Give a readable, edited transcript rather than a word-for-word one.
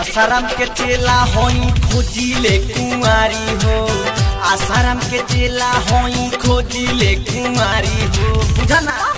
आसाराम के चेला होई खोजिले कुंवारी हो, आसाराम के चेला होई खोजिले कुंवारी हो, बुझना।